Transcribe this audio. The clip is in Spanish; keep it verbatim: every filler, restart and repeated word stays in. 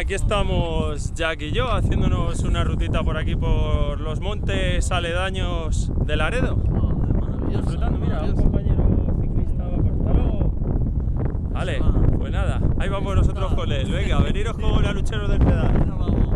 aquí estamos Jack y yo haciéndonos una rutita por aquí por los montes aledaños de Laredo. Disfrutando, mira, un compañero ciclista va por Taló. Vale, pues nada, ahí vamos nosotros con él. Venga, veniros con la luchero del pedal.